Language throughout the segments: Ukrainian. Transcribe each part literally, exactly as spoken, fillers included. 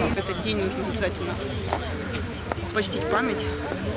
в этот день нужно обязательно почтить память.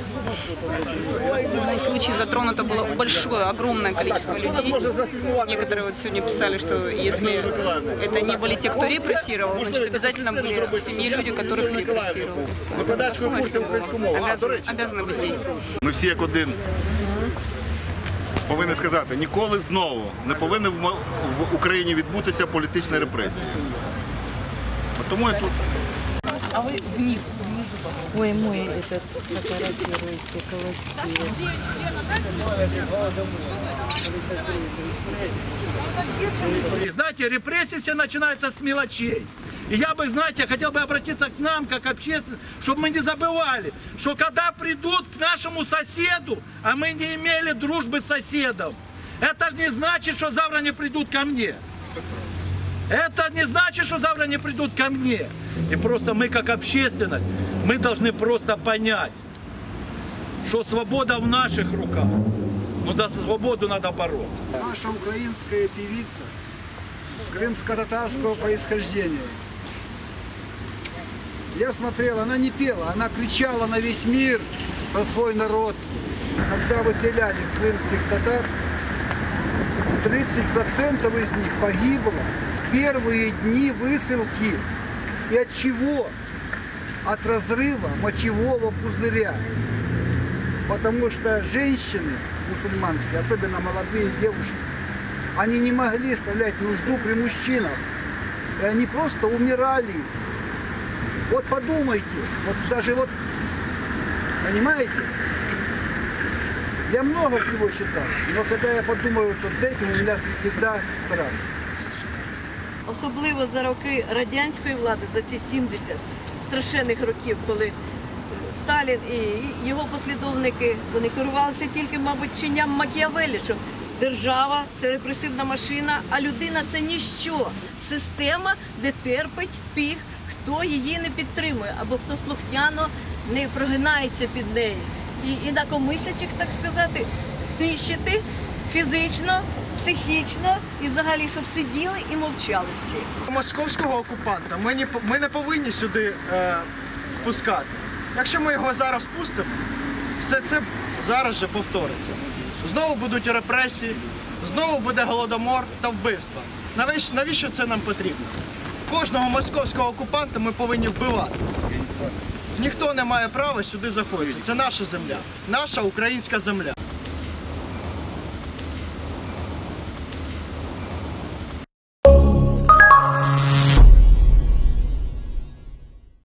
В случае затронуто было большое, огромное количество людей. Некоторые вот сегодня писали, что если это не были те, кто репрессировал, значит обязательно были в семье люди, которых репрессировали. Обязаны, обязаны быть здесь. Ми всі як один повинні сказати, ніколи знову не повинні в Україні відбутися політична репресія. Тому я тут. А ви вниз? Ой, мой этот фотографируете колоски. И знаете, репрессии все начинаются с мелочей. И я бы, знаете, хотел бы обратиться к нам, как общественным, чтобы мы не забывали, что когда придут к нашему соседу, а мы не имели дружбы с соседом, это же не значит, что завтра не придут ко мне. Это не значит, что завтра не придут ко мне. И просто мы, как общественность, мы должны просто понять, что свобода в наших руках. Но за свободу надо бороться. Наша украинская певица крымско-татарского происхождения. Я смотрел, она не пела, она кричала на весь мир про свой народ. Когда выселяли крымских татар, тридцать процентов из них погибло в первые дни высылки. И от чего? От разрыва мочевого пузыря. Потому что женщины мусульманские, особенно молодые девушки, они не могли справлять нужду при мужчинах. И они просто умирали. Вот подумайте, вот даже вот, понимаете? Я много всего читал, но когда я подумаю вот этим, у меня всегда страх. Особливо за роки радянської влади, за ці сімдесят страшенних років, коли Сталін і його послідовники, вони керувалися тільки, мабуть, вченням Макіавеллі, що держава – це репресивна машина, а людина – це ніщо. Система, де терпить тих, хто її не підтримує, або хто слухняно не прогинається під неї. І інакомислячих, так сказати, нищити фізично, психічно і взагалі, щоб сиділи і мовчали всі. Московського окупанта ми не, ми не повинні сюди е, впускати. Якщо ми його зараз пустимо, все це зараз же повториться. Знову будуть репресії, знову буде голодомор та вбивства. Навіщо, навіщо це нам потрібно? Кожного московського окупанта ми повинні вбивати. Ніхто не має права сюди заходити. Це наша земля, наша українська земля.